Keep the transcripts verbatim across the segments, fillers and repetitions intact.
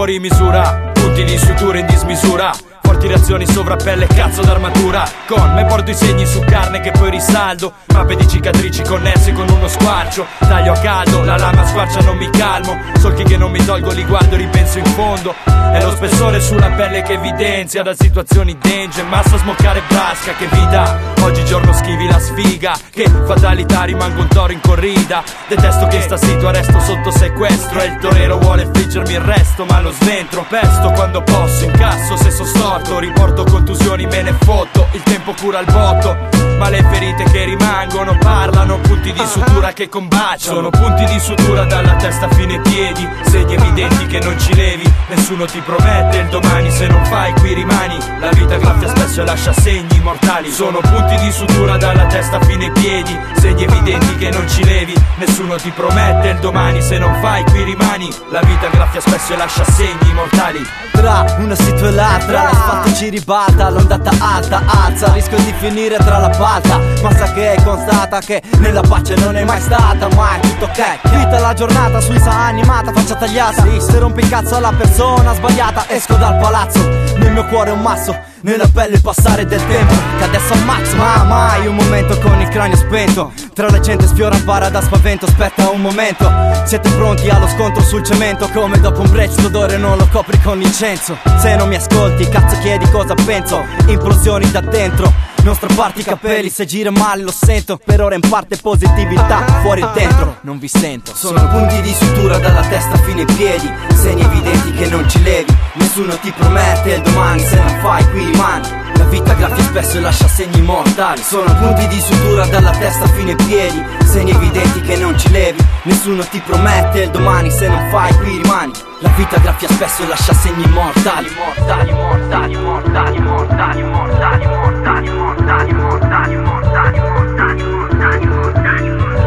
fuori misura, punti di sutura in dismisura, forti reazioni sovrappelle e cazzo d'armatura. Con me porto i segni su carne che poi risaldo, mappe di cicatrici connesse con uno squarcio. Taglio a caldo, la lama squarcia, non mi calmo, solchi che non mi tolgo, li guardo e ripenso in fondo. È lo spessore sulla pelle che evidenzia da situazioni danger, massa smoccare brasca che vi dà. Oggigiorno schivi la sfiga, che fatalità, rimango un toro in corrida. Detesto che sta situa, resto sotto sequestro, e il torero vuole friggermi il resto ma lo sventro. Pesto quando posso, incasso se so storto, riporto contusioni, me ne fotto, il tempo cura il botto. Ma le ferite che rimangono parlano, punti di sutura che combaciano. Sono punti di sutura dalla testa fino ai piedi, segni evidenti che non ci levi. Nessuno ti promette il domani, se non fai qui rimani. La vita graffia spesso e lascia segni mortali. Sono punti di sutura dalla testa fino ai piedi, segni evidenti che non ci levi. Nessuno ti promette il domani, se non fai qui rimani. La vita graffia spesso e lascia segni mortali. Tra una situa e l'altra, l'asfalto ci ribalta, l'ondata alta alza, rischio di finire tra la palta. Ma sa che è constata che nella pace non è mai stata, ma è tutto ok. Vita la giornata, suiza animata, faccia tagliata. Se rompi il cazzo alla persona sbagliata, esco dal palazzo, nel mio cuore un masso, nella pelle il passare del tempo, che adesso ammazzo. Ma mai un momento con il cranio spento, tra la gente sfiora bara da spavento. Aspetta un momento, siete pronti allo scontro sul cemento? Come dopo un break l'odore non lo copri con l'incenso. Se non mi ascolti, cazzo chiedi cosa penso. Implosioni da dentro, non strapparti i capelli, se gira male lo sento. Per ora in parte positività, fuori e dentro non vi sento. Sono punti di sutura dalla testa fino ai piedi, segni evidenti che non ci levi. Nessuno ti promette il domani, se non fai qui rimani. La vita graffia spesso e lascia segni mortali. Sono punti di sutura dalla testa fino ai piedi, segni evidenti che non ci levi. Nessuno ti promette il domani, se non fai qui rimani. La vita graffia spesso e lascia segni mortali. Mortali, mortali, mortali, mortali, mortali, mortali, mortali, mortali, mortali, mortali, mortali, mortali, mortali.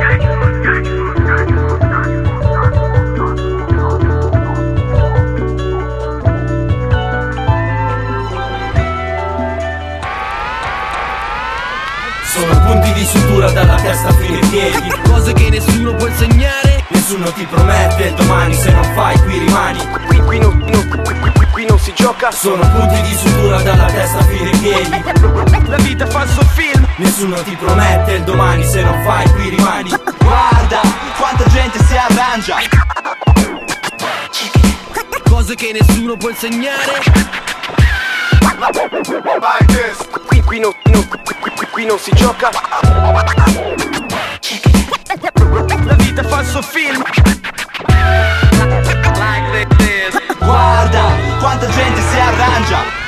Sono punti di sutura dalla testa fino ai piedi, cose che nessuno può insegnare. Nessuno ti promette il domani, se non fai qui rimani. Qui, qui, non, non, qui, qui, qui non si gioca. Sono punti di sutura dalla testa fino ai piedi. La vita è falso film. Nessuno ti promette il domani, se non fai qui rimani. Guarda quanta gente si arrangia, cose che nessuno può insegnare. Qui, qui, non, non, qui, qui, qui non si gioca. La vita è falso film. guarda quanta gente si arrangia.